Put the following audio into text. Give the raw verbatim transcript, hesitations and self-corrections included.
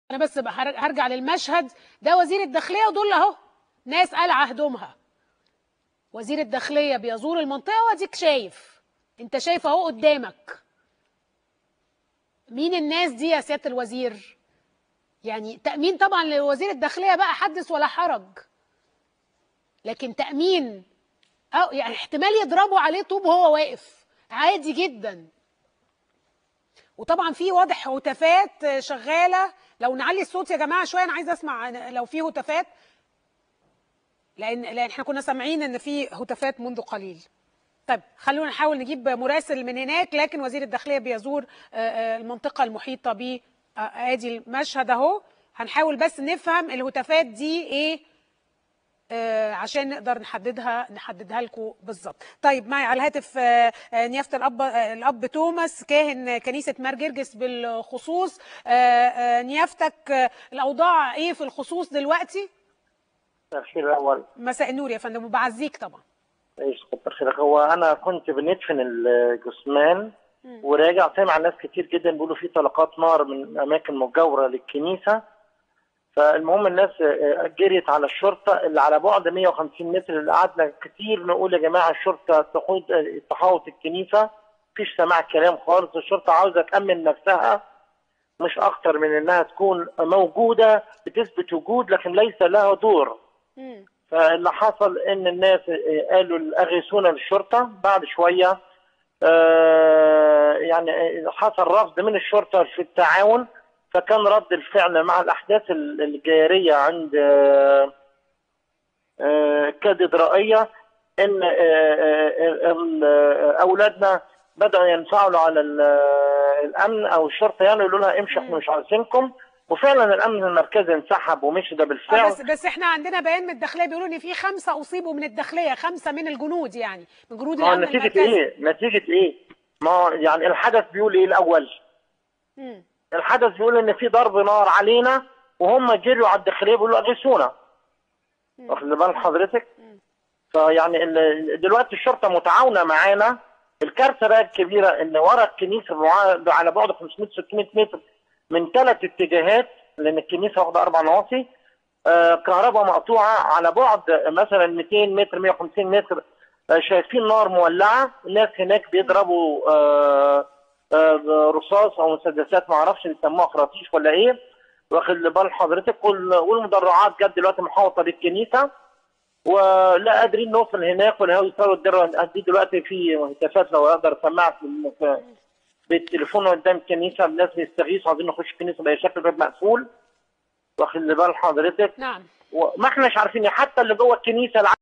انا بس هرجع للمشهد ده. وزير الداخليه ودول اهو ناس قلعه هدومها. وزير الداخليه بيزور المنطقه واديك شايف، انت شايف اهو قدامك. مين الناس دي يا سياده الوزير؟ يعني تامين طبعا لوزير الداخليه بقى حدث ولا حرج، لكن تامين أو يعني احتمال يضربوا عليه طوب وهو واقف عادي جدا. وطبعا في واضح هتافات شغاله. لو نعلي الصوت يا جماعه شويه، انا عايزه اسمع لو في هتافات، لان لان احنا كنا سامعين ان في هتافات منذ قليل. طيب خلونا نحاول نجيب مراسل من هناك، لكن وزير الداخليه بيزور المنطقه المحيطه ب ادي المشهد اهو. هنحاول بس نفهم الهتافات دي ايه آه عشان نقدر نحددها نحددها لكم بالظبط. طيب معي على الهاتف آه نيافه الاب آه الاب توماس كاهن كنيسه مار جرجس بالخصوص. آه آه نيافتك آه الاوضاع ايه في الخصوص دلوقتي؟ مساء الخير الاول. مساء النور يا فندم وبعزيك طبعا. ايش كتر خيرك. هو انا كنت بندفن الجثمان وراجع سامع ناس كتير جدا بيقولوا في طلقات نار من اماكن مجاوره للكنيسه. فالمهم الناس جريت على الشرطه اللي على بعد مية وخمسين متر، اللي قعدنا كتير نقول يا جماعه الشرطه تحوط تحاوط الكنيسه، مفيش سماع كلام خالص. الشرطه عاوزه تامن نفسها مش اكتر من انها تكون موجوده بتثبت وجود، لكن ليس لها دور. مم. فاللي حصل ان الناس قالوا اغيثونا للشرطه. بعد شويه آه يعني حصل رفض من الشرطه في التعاون، فكان رد الفعل مع الاحداث الجاريه عند آه آه كاتدرائيه ان آه آه اولادنا بداوا ينفعلوا على الامن او الشرطه، يعني يقولوا لها امشوا احنا مش عايزينكم. وفعلا الامن المركزي انسحب ومشي ده بالفعل. آه بس بس احنا عندنا بيان من الداخليه بيقولوا ان في خمسه اصيبوا من الداخليه، خمسه من الجنود يعني من جنود الامن نتيجة المركزي. ايه؟ نتيجة ايه؟ ما يعني الحدث بيقول ايه الاول؟ مم. الحدث بيقول ان في ضرب نار علينا وهم جروا على الداخليه بيقولوا اغيثونا. واخد بال حضرتك؟ فيعني دلوقتي الشرطه متعاونه معانا. الكارثه بقى الكبيره ان ورا الكنيسه على بعد خمسمية ستمية متر من ثلاث اتجاهات، لان الكنيسه واخده اربع نواصي، آه كهرباء مقطوعه على بعد مثلا مئتين متر مية وخمسين متر. آه شايفين نار مولعه، الناس هناك بيضربوا آه آه رصاص او مسدسات ما اعرفش بيسموها خراطيش ولا ايه. واخد بال حضرتك؟ والمدرعات جت دلوقتي محاوطه بالكنيسه ولا قادرين نوصل هناك ولا يوصلوا الدرة دي. دلوقتي في هتافات لو اقدر اسمعك بالتليفون قدام الكنيسه، الناس بيستغيثوا عايزين نخش الكنيسه بأي شكل غير مقفول. واخد بال حضرتك؟ نعم. وما احناش عارفين حتى اللي جوه الكنيسه